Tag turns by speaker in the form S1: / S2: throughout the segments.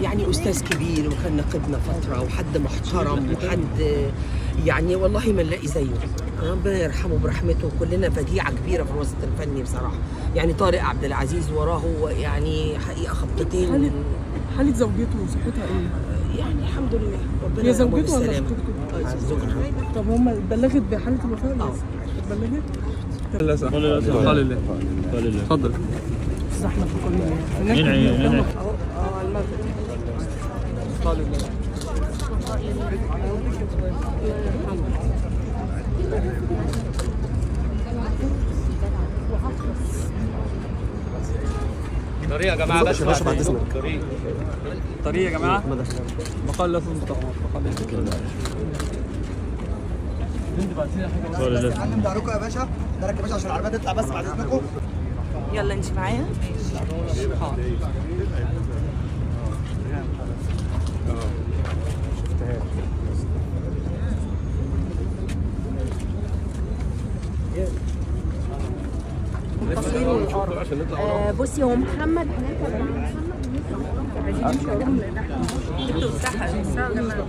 S1: يعني أستاذ كبير وكان ناقدنا فترة وحد محترم وحد يعني والله ما نلاقي زيه. ربنا يرحمه برحمته. كلنا فجيعة كبيرة في الوسط الفني بصراحة. يعني طارق عبد العزيز وراه يعني حقيقة خبطتين.
S2: حالة زوجته وصحتها ايه؟
S1: يعني الحمد لله ربنا
S2: هي زوجته ولا خطيبته؟
S1: زوجته.
S2: طب هم بلغت بحالة الوفاة ولا بلغت؟
S3: قال الله اتفضل.
S2: زحمة في كل هناك اهو على المغرب. قال الله
S3: طريق يا جماعه بس بعد اذنك. طريق يا جماعه بقال لا تنطق
S4: علم داركم يا باشا. دارك يا باشا عشان العربيه تطلع بس بعد اذنكم.
S5: يلا انت معايا. بصي هو محمد هناك عايزين نمشي وراهم لان احنا جبتوا الساحه يا جماعه.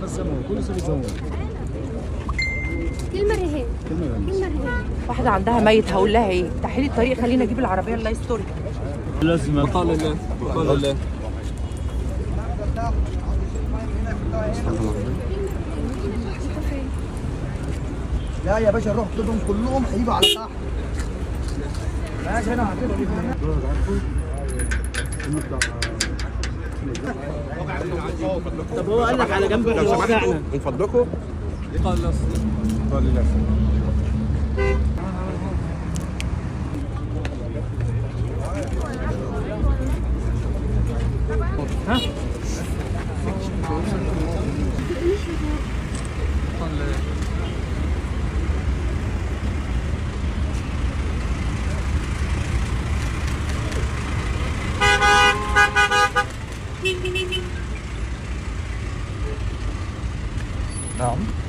S6: كلمة رهان.
S5: واحده عندها ميت هقول لها ايه؟ تحلي الطريق خلينا اجيب العربيه الله يستر.
S3: لازم قال الله قال الله.
S4: لا يا باشا نروح خدهم كلهم هيجوا على تحت. ماشي هنا
S1: طب هو قال لك على جنب وقعنا
S3: من فضلكم. قال الله قال الله. ها
S4: نعم.